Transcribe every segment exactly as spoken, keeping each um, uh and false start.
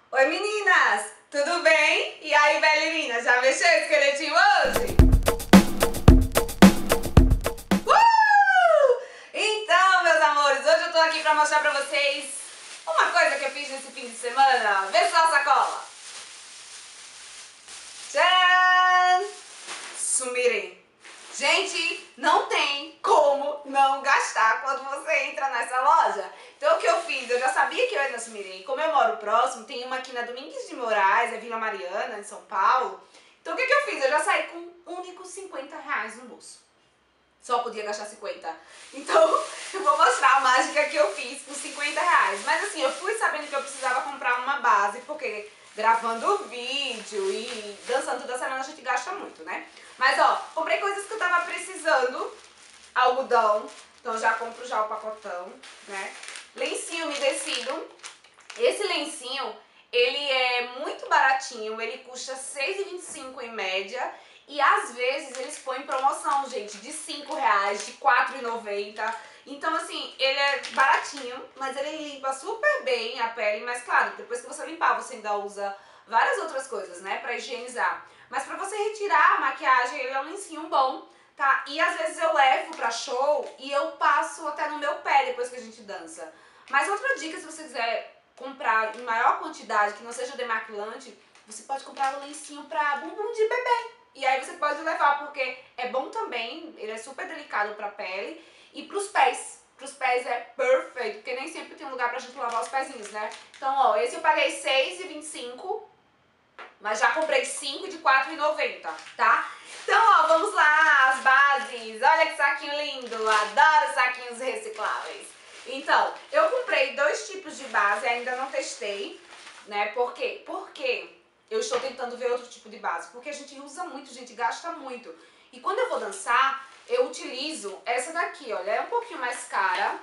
Oi meninas, tudo bem? E aí Belerina, já mexeu o esqueletinho hoje? Uh! Então meus amores, hoje eu tô aqui pra mostrar pra vocês uma coisa que eu fiz nesse fim de semana. Vê só a sacola! Tcharam! Sumirei. Gente, não tem como não gastar quando você entra nessa loja. Então o que eu fiz? Eu já sabia que eu ia na Sumirei. Como eu moro próximo, tem uma aqui na Domingues de Moraes, é Vila Mariana, em São Paulo. Então o que, que eu fiz? Eu já saí com um único cinquenta reais no bolso. Só podia gastar cinquenta. Então eu vou mostrar a mágica que eu fiz com cinquenta reais. Mas assim, eu fui sabendo que eu precisava comprar uma base, porque gravando vídeo e dançando toda semana a gente gasta muito, né? Mas ó, comprei coisas que eu tava precisando. Algodão, então já compro já o pacotão, né? Lencinho umedecido. Esse lencinho, ele é muito baratinho, ele custa seis reais e vinte e cinco centavos em média. E às vezes eles põem promoção, gente, de cinco reais, de quatro reais e noventa centavos. Então assim, ele é baratinho, mas ele limpa super bem a pele. Mas claro, depois que você limpar, você ainda usa várias outras coisas, né, pra higienizar. Mas pra você retirar a maquiagem, ele é um lencinho bom, tá? E às vezes eu levo pra show e eu passo até no meu pé depois que a gente dança. Mas outra dica, se você quiser comprar em maior quantidade, que não seja demaquilante, você pode comprar um lencinho pra bumbum de bebê. E aí você pode levar, porque é bom também, ele é super delicado pra pele. E pros pés, pros pés é perfeito, porque nem sempre tem um lugar pra gente lavar os pezinhos, né? Então, ó, esse eu paguei seis reais e vinte e cinco centavos, mas já comprei cinco de quatro reais e noventa centavos, tá? Então, ó, vamos lá, as bases. Olha que saquinho lindo, adoro saquinhos recicláveis. Então, eu comprei dois tipos de base, ainda não testei, né? Por quê? Porque eu estou tentando ver outro tipo de base, porque a gente usa muito, a gente gasta muito. E quando eu vou dançar, eu utilizo essa daqui, olha, é um pouquinho mais cara.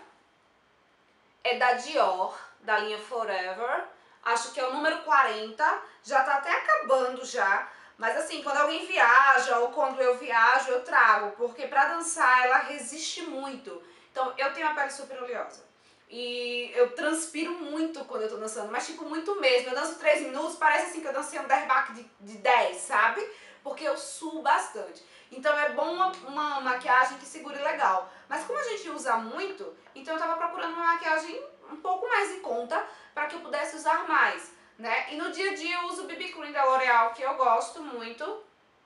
É da Dior, da linha Forever. Acho que é o número quarenta, já tá até acabando já. Mas assim, quando alguém viaja ou quando eu viajo, eu trago, porque pra dançar ela resiste muito. Então, eu tenho a pele super oleosa. E eu transpiro muito quando eu tô dançando, mas tipo, muito mesmo. Eu danço três minutos, parece assim que eu dancei um derbaque de, de dez, sabe? Porque eu suo bastante. Então é bom uma, uma maquiagem que segure legal. Mas como a gente usa muito, então eu tava procurando uma maquiagem um pouco mais em conta para que eu pudesse usar mais, né? E no dia a dia eu uso o B B Cream da L'Oreal, que eu gosto muito.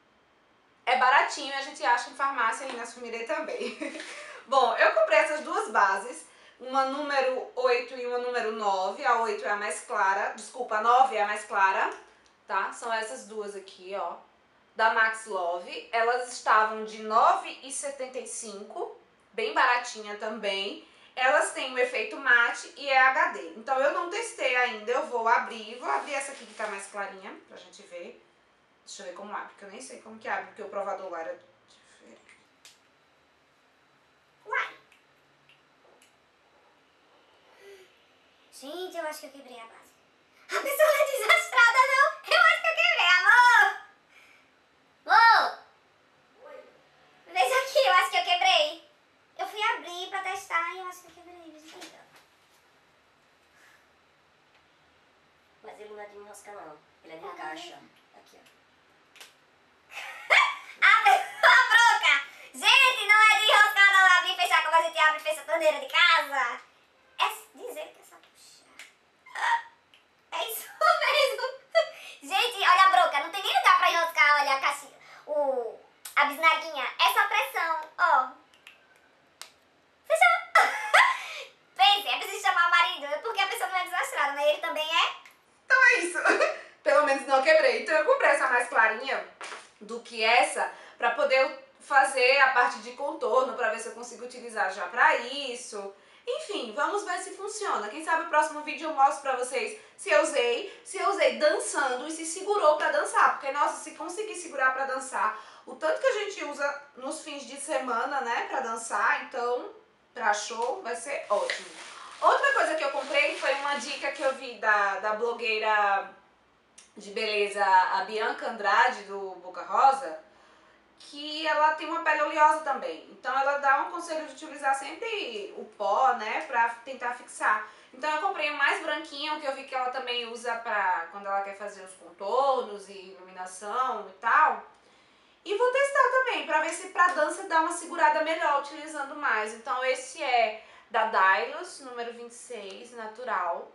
É baratinho e a gente acha em farmácia e na Sumirei também. Bom, eu comprei essas duas bases, uma número oito e uma número nove. A oito é a mais clara, desculpa, a nove é a mais clara, tá? São essas duas aqui, ó, da Max Love. Elas estavam de nove reais e setenta e cinco centavos, bem baratinha também. Elas têm o efeito mate e é H D. Então eu não testei ainda, eu vou abrir. Vou abrir essa aqui que tá mais clarinha, pra gente ver. Deixa eu ver como abre, porque eu nem sei como que abre, porque o provador lá era diferente. Uai! Gente, eu acho que eu quebrei a base. A pessoa não é desastrada, não! Eu acho que eu quebrei, amor! Amor! Oi? Veja aqui, eu acho que eu quebrei. Eu fui abrir pra testar e eu acho que eu quebrei. Veja aqui. Mas ele não é de enroscar, não. Ele é de encaixa. Aqui, ó. A broca! Gente, não é de enroscar, não. Abrir e fechar como a gente abre e fecha a torneira de casa. É dizer que é só puxar. É isso mesmo. Gente, olha a broca. Não tem nem lugar pra enroscar, olha a caixinha. O, a bisnaguinha. É só pressão, ó. Fechou. Pense, é preciso chamar o marido, porque a pessoa não é desastrada, mas ele também é. Então é isso. Pelo menos não quebrei. Então eu comprei essa mais clarinha do que essa pra poder fazer a parte de contorno, pra ver se eu consigo utilizar já pra isso. Enfim, vamos ver se funciona. Quem sabe o próximo vídeo eu mostro pra vocês se eu usei, se eu usei dançando e se segurou pra dançar. Porque, nossa, se conseguir segurar pra dançar, o tanto que a gente usa nos fins de semana, né, pra dançar, então, pra show, vai ser ótimo. Outra coisa que eu comprei foi uma dica que eu vi da, da blogueira de beleza, a Bianca Andrade, do Boca Rosa, que ela tem uma pele oleosa também. Então ela dá um conselho de utilizar sempre o pó, né, pra tentar fixar. Então eu comprei um mais branquinho, que eu vi que ela também usa pra quando ela quer fazer os contornos e iluminação e tal. E vou testar também, pra ver se pra dança dá uma segurada melhor utilizando mais. Então esse é da Dylos, número vinte e seis, natural.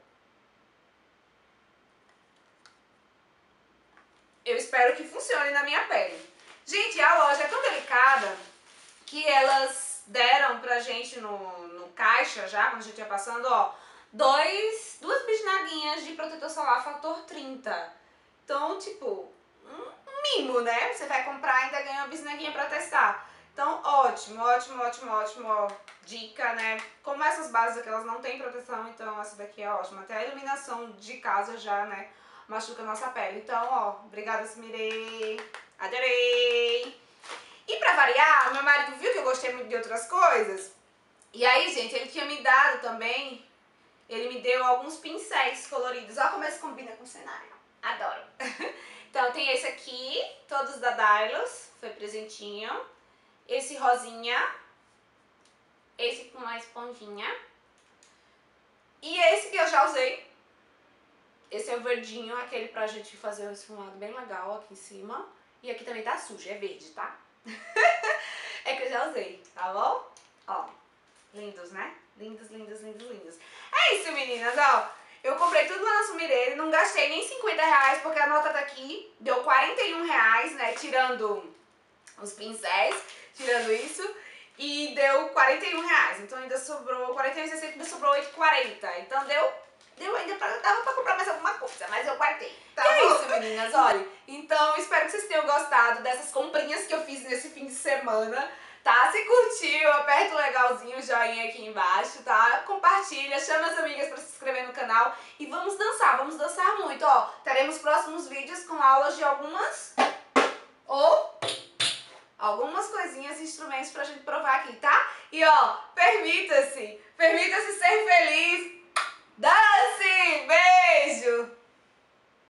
Eu espero que funcione na minha pele. Gente, a loja é tão delicada que elas deram pra gente no, no caixa já, quando a gente ia passando, ó, dois, duas bisnaguinhas de protetor solar fator trinta. Então, tipo, um mimo, né? Você vai comprar e ainda ganha uma bisnaguinha pra testar. Então, ótimo, ótimo, ótimo, ótimo, ó, dica, né? Como essas bases aqui, elas não têm proteção, então essa daqui é ótima. Até a iluminação de casa já, né, machuca a nossa pele. Então, ó, obrigada, Sumirei. Adorei! E pra variar, meu marido viu que eu gostei muito de outras coisas. E aí, gente, ele tinha me dado também, ele me deu alguns pincéis coloridos. Olha como eles combinam com o cenário. Adoro! Então, tem esse aqui, todos da Dylos, foi presentinho. Esse rosinha. Esse com uma esponjinha. E esse que eu já usei. Esse é o verdinho, aquele pra gente fazer um esfumado bem legal aqui em cima. E aqui também tá sujo, é verde, tá? É que eu já usei, tá bom? Ó, lindos, né? Lindos, lindos, lindos, lindos. É isso, meninas, ó. Eu comprei tudo lá na Sumirei, não gastei nem cinquenta reais, porque a nota tá aqui. Deu quarenta e um reais, né? Tirando os pincéis, tirando isso. E deu quarenta e um reais. Então ainda sobrou, quarenta e um reais, ainda sobrou oito reais e quarenta centavos. Então deu... Deu ainda pra, dava pra comprar mais alguma coisa, mas eu guardei. Tá e é isso, meninas, olha. Então, espero que vocês tenham gostado dessas comprinhas que eu fiz nesse fim de semana, tá? Se curtiu, aperta o legalzinho, o joinha aqui embaixo, tá? Compartilha, chama as amigas pra se inscrever no canal e vamos dançar, vamos dançar muito, ó. Teremos próximos vídeos com aulas de algumas ou algumas coisinhas e instrumentos pra gente provar aqui, tá? E ó, permita-se, permita-se ser feliz.